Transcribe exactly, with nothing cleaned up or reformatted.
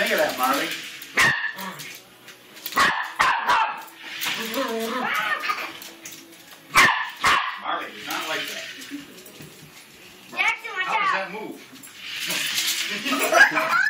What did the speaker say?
think of that, Marley? Marley, it's not like that. Jackson, watch How out. does that move?